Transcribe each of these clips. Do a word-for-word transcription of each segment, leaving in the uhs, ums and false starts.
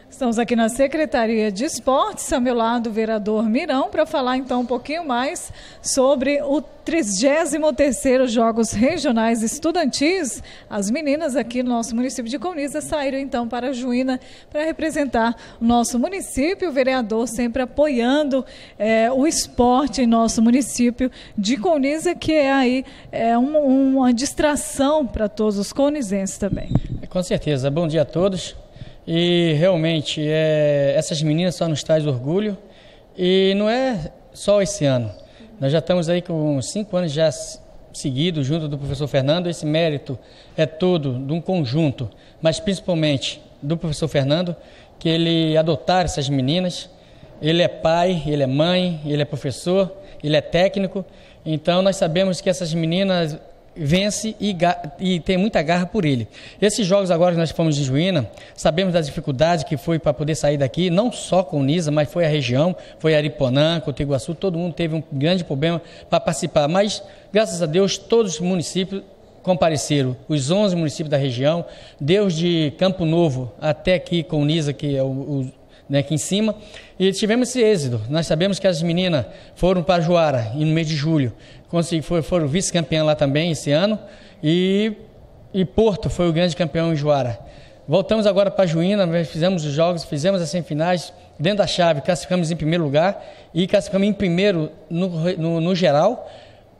Estamos aqui na Secretaria de Esportes, ao meu lado o vereador Mirão, para falar então um pouquinho mais sobre o trigésimo terceiro Jogos Regionais Estudantis. As meninas aqui no nosso município de Colniza saíram então para Juína para representar o nosso município. O vereador sempre apoiando é, o esporte em nosso município de Colniza, que é aí é, um, uma distração para todos os colnizenses também. Com certeza. Bom dia a todos. E realmente, é, essas meninas só nos traz orgulho, e não é só esse ano. Nós já estamos aí com cinco anos já seguidos junto do professor Fernando. Esse mérito é todo de um conjunto, mas principalmente do professor Fernando, que ele adotar essas meninas. Ele é pai, ele é mãe, ele é professor, ele é técnico. Então nós sabemos que essas meninas vence e, e tem muita garra por ele. Esses jogos agora que nós fomos de Juína, sabemos das dificuldades que foi para poder sair daqui, não só Colniza, mas foi a região, foi Ariponã, Cotiguaçu, todo mundo teve um grande problema para participar, mas graças a Deus todos os municípios compareceram, os onze municípios da região, desde Campo Novo até aqui Colniza, que é o, o né, aqui em cima, e tivemos esse êxito. Nós sabemos que as meninas foram para Juara no mês de julho, foram, foram vice-campeã lá também esse ano, e, e Porto foi o grande campeão em Juara. Voltamos agora para Juína, fizemos os jogos, fizemos as semifinais, dentro da chave classificamos em primeiro lugar e classificamos em primeiro no, no, no geral,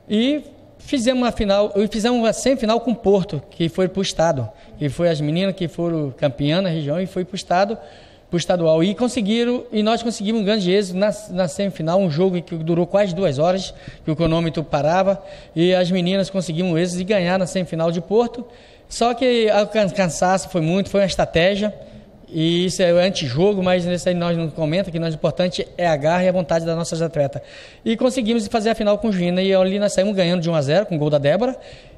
e fizemos uma final, e fizemos uma semifinal com Porto, que foi para o estado, que foi as meninas que foram campeãs na região e foi para o estado, para o estadual, e conseguiram, e nós conseguimos um grande êxito na, na semifinal, um jogo que durou quase duas horas, que o cronômetro parava, e as meninas conseguiram um êxito de ganhar na semifinal de Porto. Só que o cansaço foi muito, foi uma estratégia, e isso é antijogo, mas nesse aí nós não comenta que o importante é a garra e a vontade das nossas atletas. E conseguimos fazer a final com Juína, e ali nós saímos ganhando de um a zero com o gol da Débora.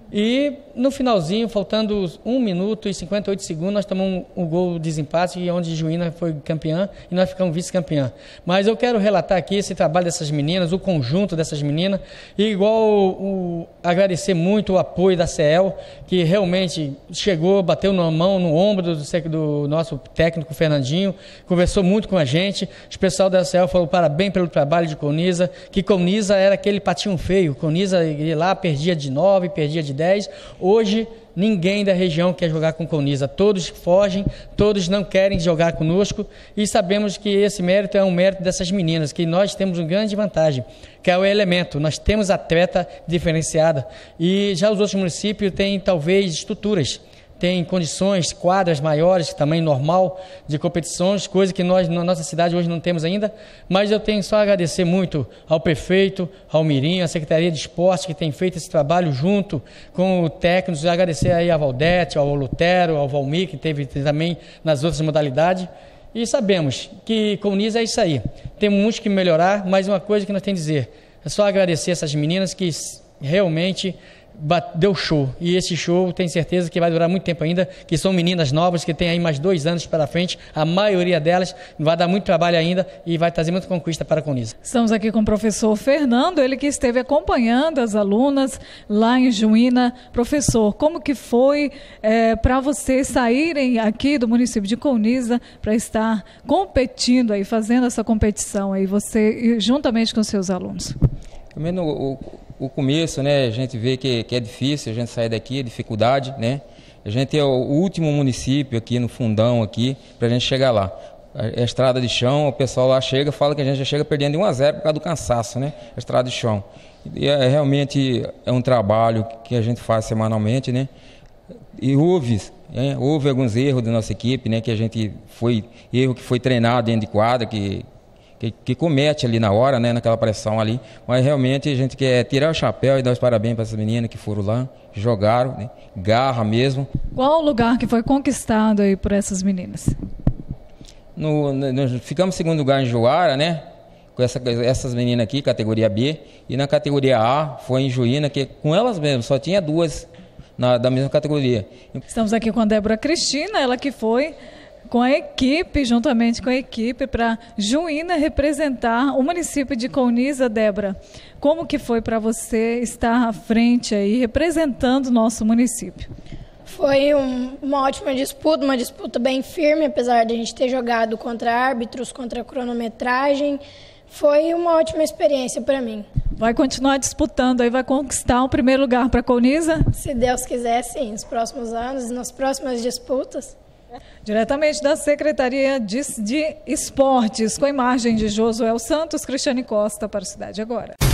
E no finalzinho, faltando um minuto e cinquenta e oito segundos, nós tomamos um, um gol de desempate, onde Juína foi campeã e nós ficamos vice-campeã. Mas eu quero relatar aqui esse trabalho dessas meninas, o conjunto dessas meninas, e igual o, o, agradecer muito o apoio da C E L, que realmente chegou, bateu na mão, no ombro do, do nosso técnico Fernandinho, conversou muito com a gente. O pessoal da C E L falou parabéns pelo trabalho de Colniza, que Colniza era aquele patinho feio, Colniza ia lá, perdia de nove, perdia de dez. Hoje ninguém da região quer jogar com Colniza, todos fogem, todos não querem jogar conosco, e sabemos que esse mérito é um mérito dessas meninas, que nós temos uma grande vantagem, que é o elemento, nós temos atleta diferenciada, e já os outros municípios têm talvez estruturas, tem condições, quadras maiores, tamanho normal de competições, coisa que nós na nossa cidade hoje não temos ainda, mas eu tenho só a agradecer muito ao prefeito, ao Mirim, à Secretaria de Esporte, que tem feito esse trabalho junto com o técnico, agradecer aí a Valdete, ao Lutero, ao Valmir, que teve também nas outras modalidades, e sabemos que Colniza é isso aí, temos muito que melhorar, mas uma coisa que nós temos a dizer, é só agradecer essas meninas que realmente deu show, e esse show tem certeza que vai durar muito tempo ainda, que são meninas novas, que tem aí mais dois anos para frente, a maioria delas vai dar muito trabalho ainda e vai trazer muita conquista para a Colniza. Estamos aqui com o professor Fernando, ele que esteve acompanhando as alunas lá em Juína. Professor, como que foi é, para vocês saírem aqui do município de Colniza para estar competindo aí, fazendo essa competição aí, você juntamente com seus alunos? Também no, o, o começo, né, a gente vê que, que é difícil a gente sair daqui, é dificuldade, né? A gente é o último município aqui no fundão aqui para a gente chegar lá. A, a estrada de chão, o pessoal lá chega, fala que a gente já chega perdendo de um a zero por causa do cansaço, né? A estrada de chão. E é, realmente é um trabalho que a gente faz semanalmente, né? E houve, né, houve alguns erros da nossa equipe, né? Que a gente foi, erro que foi treinado dentro de quadra, que Que, que comete ali na hora, né, naquela pressão ali, mas realmente a gente quer tirar o chapéu e dar os parabéns para essas meninas que foram lá, jogaram, né, garra mesmo. Qual o lugar que foi conquistado aí por essas meninas? No, no, ficamos em segundo lugar em Juara, né, com essa, essas meninas aqui, categoria B, e na categoria A foi em Juína, que com elas mesmo, só tinha duas na, da mesma categoria. Estamos aqui com a Débora Cristina, ela que foi com a equipe, juntamente com a equipe, para Juína representar o município de Colniza. Débora, como que foi para você estar à frente aí, representando o nosso município? Foi um, uma ótima disputa, uma disputa bem firme, apesar de a gente ter jogado contra árbitros, contra cronometragem. Foi uma ótima experiência para mim. Vai continuar disputando, aí vai conquistar o primeiro lugar para a Colniza? Se Deus quiser, sim, nos próximos anos, nas próximas disputas. Diretamente da Secretaria de, de Esportes, com a imagem de Josué Santos, Cristiane Costa para a Cidade Agora.